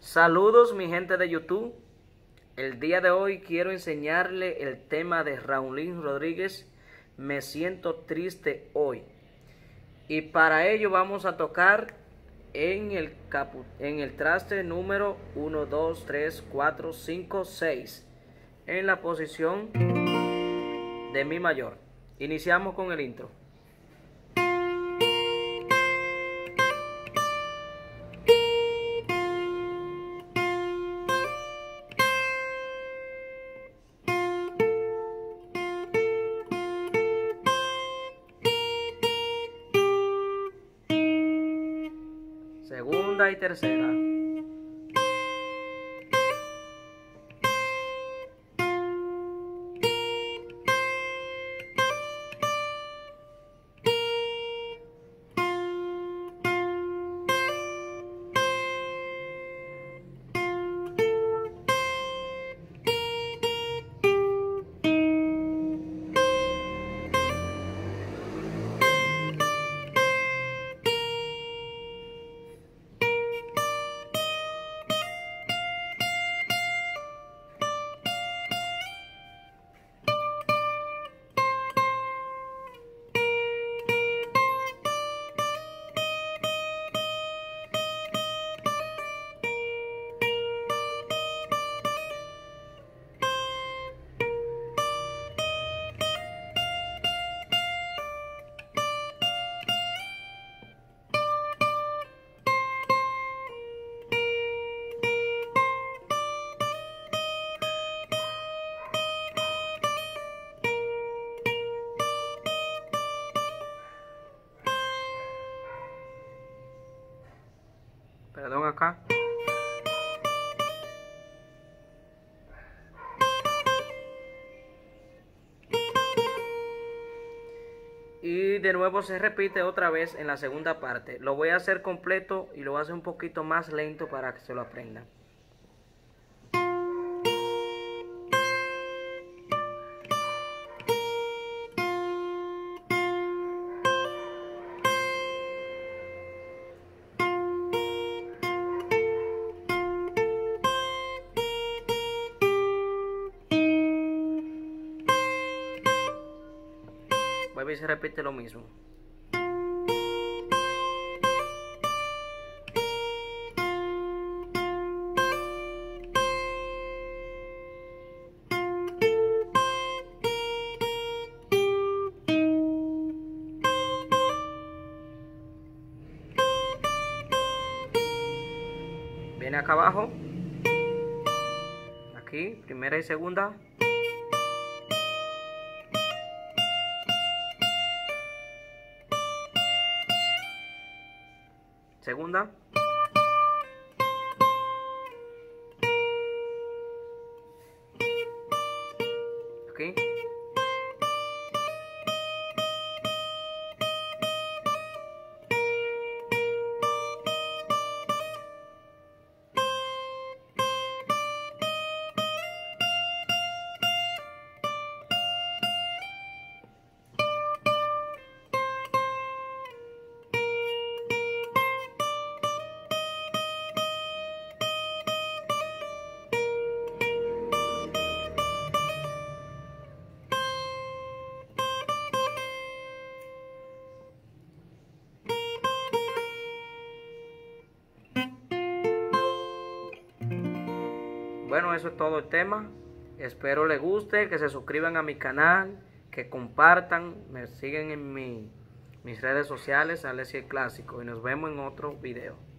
Saludos mi gente de YouTube. El día de hoy quiero enseñarle el tema de Raulín Rodríguez, Me siento triste hoy. Y para ello vamos a tocar en el traste número 1, 2, 3, 4, 5, 6. En la posición de Mi mayor. Iniciamos con el intro. Segunda y tercera. Perdón acá. Y de nuevo se repite otra vez en la segunda parte. Lo voy a hacer completo y lo voy a hacer un poquito más lento para que se lo aprendan. Vuelve y se repite lo mismo. Viene acá abajo. Aquí, primera y segunda. Segunda. Aquí. Bueno, eso es todo el tema. Espero les guste, que se suscriban a mi canal, que compartan, me siguen en mis redes sociales, Alexis el Clásico, y nos vemos en otro video.